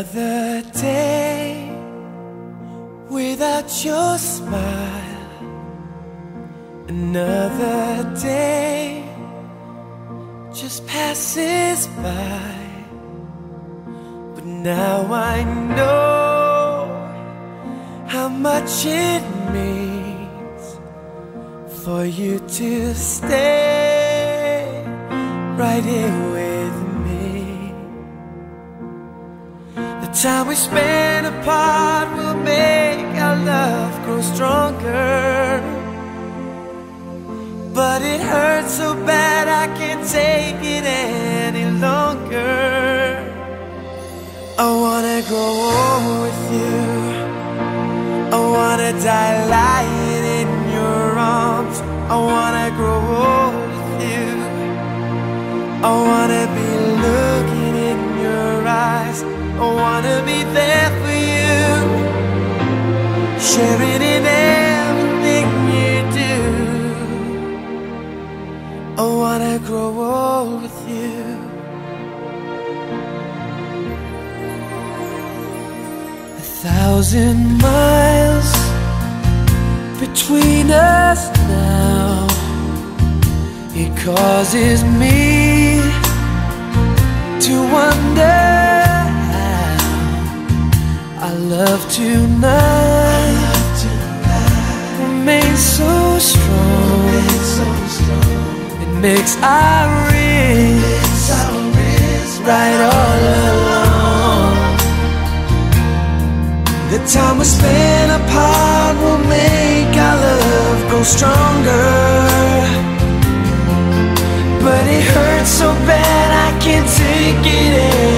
Another day without your smile. Another day just passes by. But now I know how much it means for you to stay right here with me. The time we spend apart will make our love grow stronger. But it hurts so bad I can't take it any longer. I wanna grow old with you. I wanna die lying in your arms. I wanna grow old with you. I wanna be looking in your eyes. I wanna be there for you, sharing in everything you do. I wanna grow old with you. 1,000 miles between us now. It causes me to wonder how our love tonight remains so strong. It makes our wrists right all along. The time we spend apart will make our love grow stronger. But it hurts so bad I can't take it anymore.